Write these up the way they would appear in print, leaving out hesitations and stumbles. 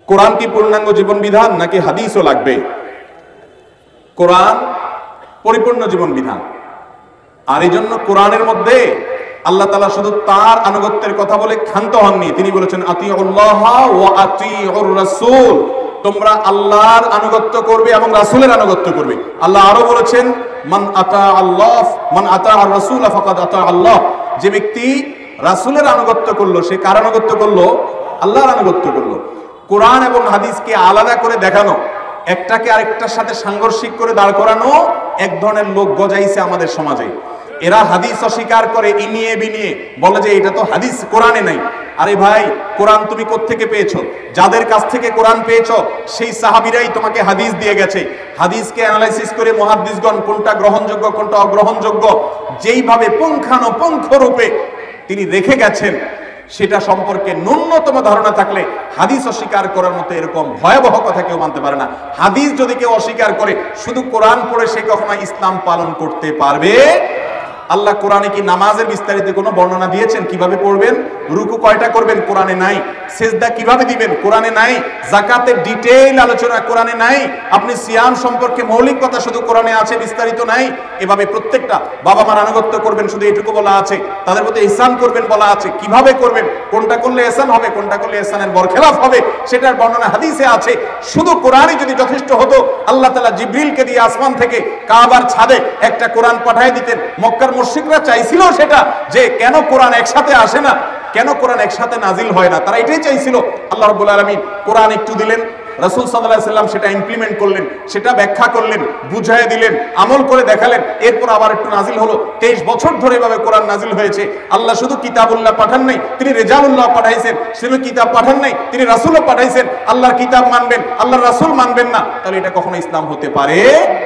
কোরআন কি পূর্ণাঙ্গ জীবন বিধান নাকি হাদিসও লাগবে? কোরআন পরিপূর্ণ জীবন বিধান। আর এই জন্য কোরআনের মধ্যে আল্লাহ তাআলা শুধু তার আনুগত্যের কথা বলে ক্ষান্ত হননি। তিনি বলেছেন আতিউল্লাহ ওয়া আতিউর রাসূল, তোমরা আল্লাহর আনুগত্য করবে এবং রাসূলের আনুগত্য করবে। আল্লাহ আরো বলেছেন মান আতা আল্লাহ মান আতা আর রাসূল ফাকাদ আতা আল্লাহ, যে ব্যক্তি রাসূলের আনুগত্য করলো সে কার আনুগত্য করলো? আল্লাহর আনুগত্য করলো। কোরআন এবং হাদিসকে আলাদা করে দেখানো, একটাকে আরেকটার সাথে সাংঘর্ষিক করে দাঁড় করানো এক ধরনের লোক গজাইছে আমাদের সমাজে। এরা হাদিস অস্বীকার করে ইনিয়ে বিনিয়ে বলে যে এটা তো হাদিস কোরআনে নাই। আরে ভাই, কোরআন তুমি কোত্থেকে পেয়েছো? যাদের কাছ থেকে কোরআন পেয়েছো সেই সাহাবীরাই তোমাকে হাদিস দিয়ে গেছে। হাদিসকে অ্যানালাইসিস করে মুহাদ্দিসগণ কোনটা গ্রহণযোগ্য কোনটা অগ্রহণযোগ্য যেইভাবে পুঙ্খানুপুঙ্খ রূপে তিনি রেখে গেছেন, সেটা সম্পর্কে ন্যূনতম ধারণা থাকলে হাদিস অস্বীকার করার মতো এরকম ভয়াবহ কথা কেউ মানতে পারে না। হাদিস যদি কেউ অস্বীকার করে শুধু কোরআন পড়ে সে কখনো ইসলাম পালন করতে পারবে? আল্লাহ কোরআনে কি নামাজের বিস্তারিত কোনো বর্ণনা দিয়েছেন? কিভাবে পড়বেন, রুকু কয়টা করবেন, কোরআনে নাই। সেজদা কিভাবে দিবেন, কোরআনে নাই। যাকাতের ডিটেইল আলোচনা কোরআনে নাই। আপনি সিয়াম সম্পর্কে মৌলিক কথা শুধু কোরআনে আছে, বিস্তারিত নাই। এভাবে প্রত্যেকটা বাবা মার আনুগত্য করবেন শুধু এটুকু বলা আছে, তাদের প্রতি ইহসান করবেন বলা আছে। কিভাবে করবেন, কোনটা করলে ইহসান হবে, কোনটা করলে ইহসানের বরখেলাফ হবে, সেটার বর্ণনা হাদিসে আছে। শুধু কোরআনই যদি যথেষ্ট হতো, আল্লাহ তাআলা জিবরিলকে দিয়ে আসমান থেকে কাবার ছাদে একটা কোরআন পাঠিয়ে দিতেন। মক্কার মুশরিকরা চাইছিল সেটা, যে কেন কোরআন একসাথে আসে না, কেন কোরআন একসাথে নাজিল হয় না, তারা এটাই চাইছিল। আল্লাহ রাব্বুল আলামিন কোরআন একটু দিলেন, রাসূল সাল্লাল্লাহু আলাইহি সাল্লাম সেটা ইমপ্লিমেন্ট করলেন, সেটা ব্যাখ্যা করলেন, বুঝাইয়া দিলেন, আমল করে দেখালেন। এরপর আবার একটু নাজিল হলো। 23 বছর ধরে এভাবে কোরআন নাজিল হয়েছে। আল্লাহ শুধু কিতাবুল্লাহ পাঠান নাই, তিনি রেজালুল্লাহ পাঠাইছেন। শুধু কিতাব পাঠান নাই, তিনি রাসূলও পাঠাইছেন। আল্লাহর কিতাব মানবেন, আল্লাহর রাসূল মানবেন না, তাহলে এটা কখনো ইসলাম হতে পারে?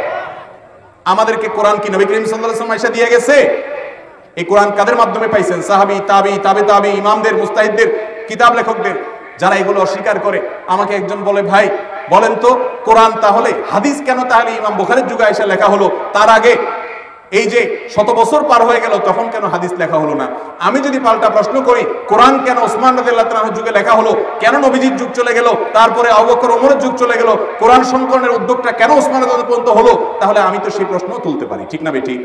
আমাদেরকে কোরআন কি নবী করিম সাল্লাল্লাহু আলাইহি ওয়াসাল্লাম এসে দিয়ে গেছে? এই কোরআন কাদের মাধ্যমে পাইছেন? সাহাবী, তাবী, তাবে তাবী, ইমামদের, মুস্তাহিদদের, কিতাব লেখকদের। যারা এগুলো অস্বীকার করে, আমাকে একজন বলে ভাই বলেন তো কোরআন তাহলে হাদিস কেন তাহলে ইমাম বুখারীর যুগে এসে লেখা হলো, তার আগে এই যে শত বছর পার হয়ে গেল তখন কেন হাদিস লেখা হলো না? আমি যদি পাল্টা প্রশ্ন করি, কোরআন কেন ওসমান রাদিয়াল্লাহু তাআলার যুগে লেখা হলো, কেন নবীজির যুগ চলে গেল, তারপরে আবু বকর ওমরের যুগ চলে গেল, কোরআন সংকলনের উদ্যোগটা কেন ওসমান রাদিয়াল্লাহু পর্যন্ত হলো? তাহলে আমি তো সেই প্রশ্ন তুলতে পারি, ঠিক না বেঠিক?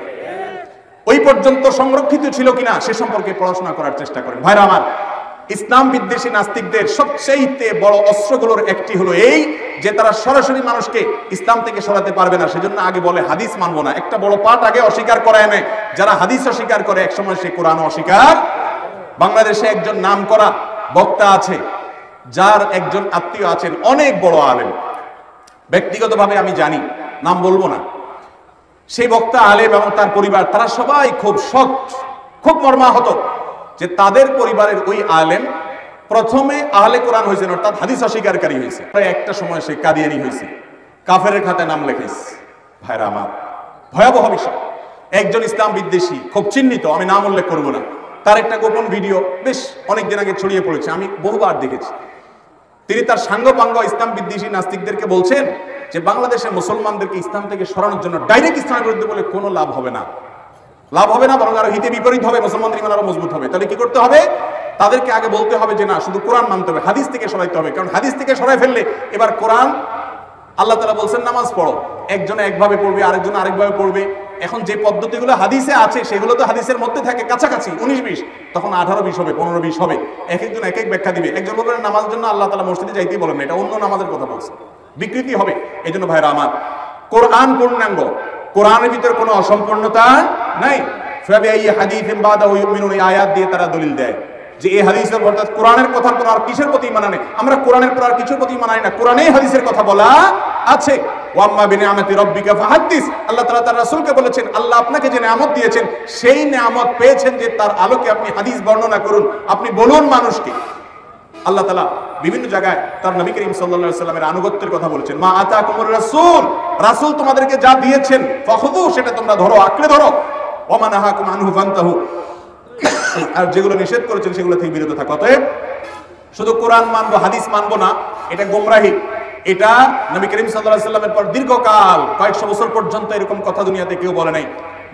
ওই পর্যন্ত সংরক্ষিত ছিল কিনা সে সম্পর্কে পড়াশোনা করার চেষ্টা করেন। ভাইরা আমার, ইসলাম বিদ্বেষী নাস্তিকদের সবচেয়ে বড় অস্ত্রগুলোর একটি হলো এই যে তারা সরাসরি মানুষকে ইসলাম থেকে সরাতে পারবে না, সেজন্য আগে বলে হাদিস মানবো না। একটা বড় পাঠ আগে অস্বীকার করায় নেয়। যারা হাদিস অস্বীকার করে একসময় সে কোরআন অস্বীকার। বাংলাদেশে একজন নামকরা বক্তা আছে, যার একজন আত্মীয় আছেন অনেক বড় আলেম, ব্যক্তিগতভাবে আমি জানি, নাম বলবো না। সেই বক্তা আলেম এবং তার পরিবার, তারা সবাই খুব শক্ত, খুব মর্মাহত যে তাদের পরিবারের ওই আলেম প্রথমে আহলে কোরআন হয়েছেন, অর্থাৎ হাদিস অস্বীকারী হয়েছে। প্রায় একটা সময় সে কাদিয়ানি হয়েছে, কাফেরের খাতায় নাম লেখাইছে। ভাইরা আমার, ভয়াবহ বিষয়। একজন ইসলাম বিদ্বেষী খুব চিহ্নিত, আমি নাম উল্লেখ করবো না, তার একটা গোপন ভিডিও বেশ অনেকদিন আগে ছড়িয়ে পড়েছে, আমি বহুবার দেখেছি। তিনি তার সাঙ্গপাঙ্গ ইসলাম বিদ্বেষী নাস্তিকদেরকে বলছেন যে বাংলাদেশের মুসলমানদেরকে ইসলাম থেকে সরানোর জন্য ডাইরেক্ট ইসলামের বিরুদ্ধে বলে কোনো লাভ হবে না, লাভ হবে না, বরং আরো হিতে বিপরীত হবে, মুসলমানদের ঈমান আরো মজবুত হবে। তাহলে কি করতে হবে? তাদেরকে আগে বলতে হবে যে না, শুধু কোরআন মানতে হবে, হাদিস থেকে সরাইতে হবে। কারণ হাদিস থেকে সরাই ফেললে এবার কোরআন, আল্লাহ তাআলা বলছেন নামাজ পড়ো, একজনে একভাবে পড়বে, আরেকজন আরেকভাবে পড়বে। এখন যে পদ্ধতিগুলো হাদিসে আছে সেগুলো তো হাদিসের মধ্যে থাকে কাছাকাছি 19-20, তখন 18-20 হবে, 15-20 হবে। এক একজন এক এক ব্যাখ্যা দিবে। একজন বলবেন নামাজের জন্য আল্লাহ তাআলা মসজিদে যাইতেই বলেন না, এটা অন্য নামাজের কথা বলছে, বিকৃতি হবে। এই জন্য ভাইরা আমার, কোরআন পূর্ণাঙ্গ, কোরআনের ভিতরে কোনো অসম্পূর্ণতা নাই। ফাবিআইয়ি হাদিসিন বাদাহু ইউমিনুন, এই আয়াত দিয়ে তারা দলিল দেয় যে এই হাদিসের অর্থাৎ কোরআনের কথার পর আর কিসের প্রতি ঈমান আনে? আমরা কোরআনের পর আর কিছুর প্রতি ঈমান আনি না, কোরআনেই হাদিসের কথা বলা আছে। ওয়াম্মা বিনিআমাতি রাব্বিকা ফাহাদ্দিস, আল্লাহ তাআলা তার রাসূলকে বলেছেন আল্লাহ আপনাকে যে নিয়ামত দিয়েছেন সেই নিয়ামত পেয়েছেন যে তার আলোকে আপনি হাদিস বর্ণনা করুন, আপনি বলুন মানুষকে। আল্লাহ তাআলা বিভিন্ন জায়গায় তার নবী করিম সাল্লাল্লাহু আলাইহি ওয়াসাল্লামের আনুগত্যের কথা বলেছেন। মা আতাকুমুর রাসূল, রাসূল তোমাদেরকে যা দিয়েছেন ফাখুযু, সেটা তোমরা ধরো, আঁকড়ে ধরো। ওয়া মা নাহাকুম আনহু ফান্তাহু, আর যেগুলো নিষেধ করেছেন সেগুলো থেকে বিরত থাকো। অতএব শুধু কোরআন মানবো হাদিস মানবো না, এটা গোমরাহি। এটা নবী করিম সাল্লাল্লাহু আলাইহি ওয়াসাল্লামের পর দীর্ঘকাল কয়েকশো বছর পর্যন্ত এরকম কথা দুনিয়াতে কেউ বলে নাই।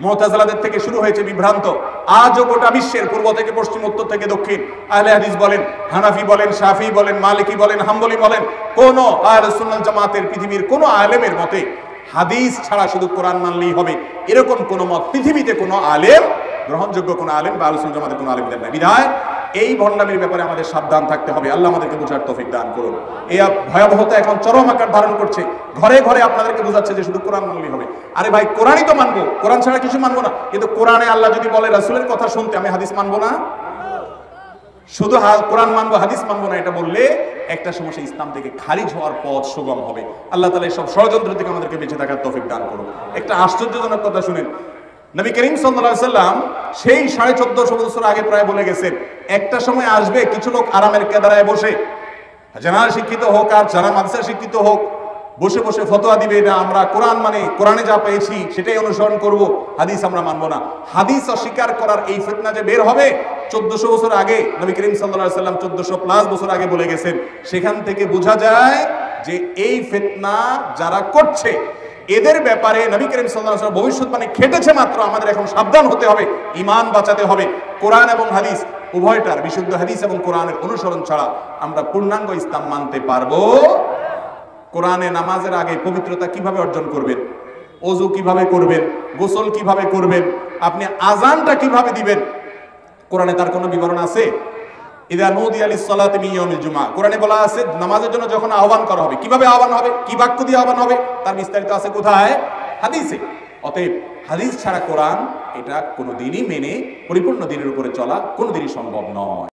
মুতাজিলাদের থেকে শুরু হয়েছে বিভ্রান্ত, আজও গোটা বিশ্বের পূর্ব থেকে পশ্চিম, উত্তর থেকে দক্ষিণ, আহলে হাদিস বলেন, হানাফি বলেন, শাফি বলেন, মালিকি বলেন, হাম্বলি বলেন, কোন আহলে সুন্নাত জামাতের পৃথিবীর কোন আলেমের মতে হাদিস ছাড়া শুধু কোরআন মানলেই হবে এরকম কোন মত পৃথিবীতে কোন আলেম, গ্রহণযোগ্য কোন আলেম বা আহলে সুন্নাত জামাতের কোন আলেম দেন না। বিধায় এই ভণ্ডামির ব্যাপারে আমাদের সাবধান থাকতে হবে। আল্লাহ আমাদেরকে বুঝার তৌফিক দান করুন। এই ভয়াবহতা এখন চরম আকার ধারণ করছে। ঘরে ঘরে আপনাদেরকে বোঝাচ্ছে যে শুধু কোরআন মানলেই হবে। আরে ভাই, কোরআনই তো মানবো, কোরআন ছাড়া কিছু মানবো না। কিন্তু কোরআনে আল্লাহ যদি বলে রাসূলের কথা শুনতে, আমি হাদিস মানবো না, শুধু কোরআন মানবো হাদিস মানবো না, এটা বললে একটা সমস্যা ইসলাম থেকে খারিজ হওয়ার পথ সুগম হবে। আল্লাহ তাআলা এই সব ষড়যন্ত্র থেকে আমাদেরকে বেঁচে থাকার তৌফিক দান করুন। একটা আশ্চর্যজনক কথা শুনেন, নবী করিম সাল্লাল্লাহু আলাইহি সাল্লাম সেই 1450 বছর আগে প্রায় বলে গেছেন, একটা সময় আসবে কিছু লোক আরামের কেদারায় বসে, যারা শিক্ষিত হোক আর যারা মাদ্রাসা শিক্ষিত হোক, বসে বসে ফতোয়া দিবে, না আমরা কোরআন মানে কোরআনে যা পেয়েছি সেটাই অনুসরণ করব, হাদিস আমরা মানবো না। হাদিস অস্বীকার করার এই ফিতনা যে বের হবে 1400 বছর আগে নবী করিম সাল্লাল্লাহু আলাইহি সাল্লাম 1400 প্লাস বছর আগে বলে গেছেন। সেখান থেকে বোঝা যায় যে এই ফিতনা যারা করছে এদের ব্যাপারে নবী করিম সাল্লাল্লাহু আলাইহি ওয়াসাল্লাম ভবিষ্যৎবাণী খেটেছে মাত্র। আমাদের এখন সাবধান হতে হবে, ঈমান বাঁচাতে হবে। কোরআন এবং হাদিস উভয়টার, বিশুদ্ধ হাদিস এবং কোরআনের অনুসরণ ছাড়া আমরা পূর্ণাঙ্গ ইসলাম মানতে পারবো। কোরআনে নামাজের আগে পবিত্রতা কিভাবে অর্জন করবেন, ওযু কিভাবে করবেন, গোসল কিভাবে করবেন, আপনি আযানটা কিভাবে দিবেন, কোরআনে তার কোনো বিবরণ আছে? ইদা নুদিয়া লিস-সালাতি মিন ইয়াউমিল জুমআহ, কোরআনে বলা আছে নামাজের জন্য যখন আহ্বান করা হবে, কিভাবে আহ্বান হবে, কি বাক্য দিয়ে আহ্বান হবে, তার বিস্তারিত আছে কোথায়? হাদিসে। অতএব হাদিস ছাড়া কোরআন এটা কোনোদিনই মেনে পরিপূর্ণ দিনের উপরে চলা কোনোদিনই সম্ভব নয়।